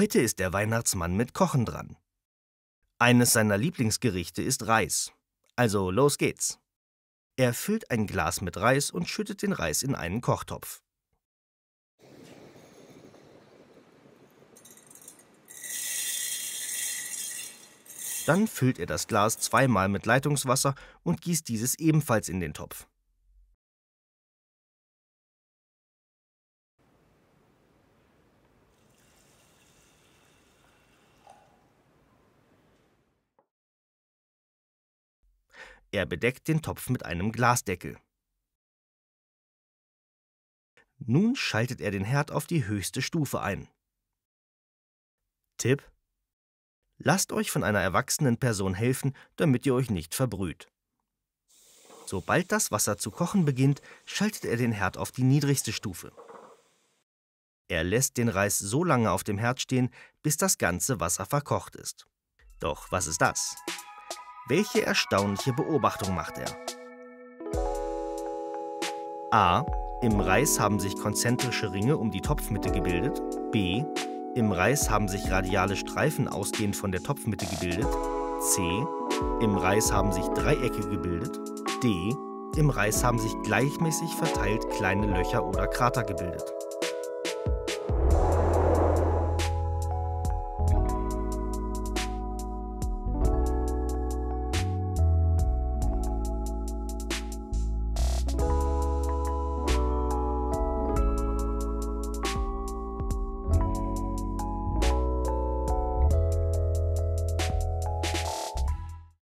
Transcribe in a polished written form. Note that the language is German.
Heute ist der Weihnachtsmann mit Kochen dran. Eines seiner Lieblingsgerichte ist Reis. Also los geht's. Er füllt ein Glas mit Reis und schüttet den Reis in einen Kochtopf. Dann füllt er das Glas zweimal mit Leitungswasser und gießt dieses ebenfalls in den Topf. Er bedeckt den Topf mit einem Glasdeckel. Nun schaltet er den Herd auf die höchste Stufe ein. Tipp: Lasst euch von einer erwachsenen Person helfen, damit ihr euch nicht verbrüht. Sobald das Wasser zu kochen beginnt, schaltet er den Herd auf die niedrigste Stufe. Er lässt den Reis so lange auf dem Herd stehen, bis das ganze Wasser verkocht ist. Doch was ist das? Welche erstaunliche Beobachtung macht er? A. Im Reis haben sich konzentrische Ringe um die Topfmitte gebildet. B. Im Reis haben sich radiale Streifen ausgehend von der Topfmitte gebildet. C. Im Reis haben sich Dreiecke gebildet. D. Im Reis haben sich gleichmäßig verteilt kleine Löcher oder Krater gebildet.